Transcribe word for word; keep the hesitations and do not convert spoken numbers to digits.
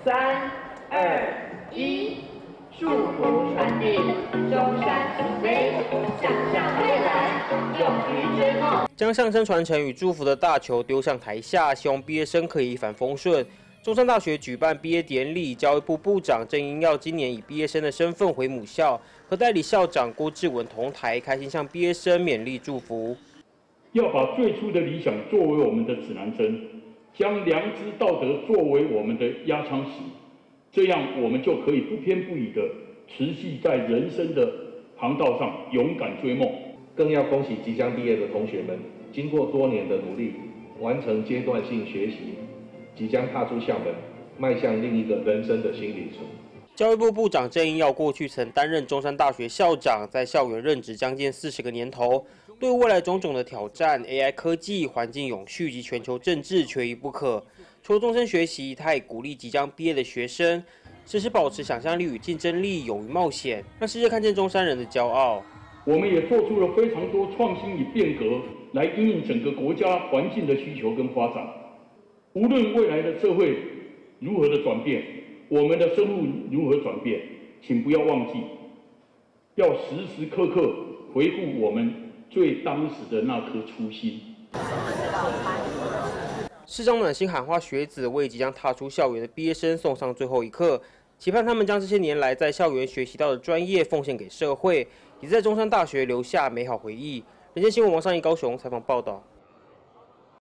三、二、一，祝福传递，中山起飞，想象未来，勇于追梦。 将象征传承与祝福的大球丢向台下，希望毕业生可以一帆风顺。中山大学举办毕业典礼，教育部部长郑英耀今年以毕业生的身份回母校，和代理校长郭志文同台，开心向毕业生勉励祝福。 要把最初的理想作为我们的指南针，将良知道德作为我们的压舱石，这样我们就可以不偏不倚的持续在人生的航道上勇敢追梦。 更要恭喜即将毕业的同学们，经过多年的努力，完成阶段性学习，即将踏出校门，迈向另一个人生的新里程。 教育部部长郑英耀过去曾担任中山大学校长，在校园任职将近四十个年头，对未来种种的挑战 ，A I 科技、环境永续及全球政治缺一不可。除了终身学习，他也鼓励即将毕业的学生，时时保持想象力与竞争力，勇于冒险，让世界看见中山人的骄傲。 我们也做出了非常多创新与变革，来因应整个国家环境的需求跟发展。无论未来的社会如何的转变，我们的生物如何转变，请不要忘记，要时时刻刻回顾我们最当时的那颗初心。 市长暖心喊话学子，为即将踏出校园的毕业生送上最后一课，期盼他们将这些年来在校园学习到的专业奉献给社会，也在中山大学留下美好回忆。人间新闻王尚义高雄采访报道。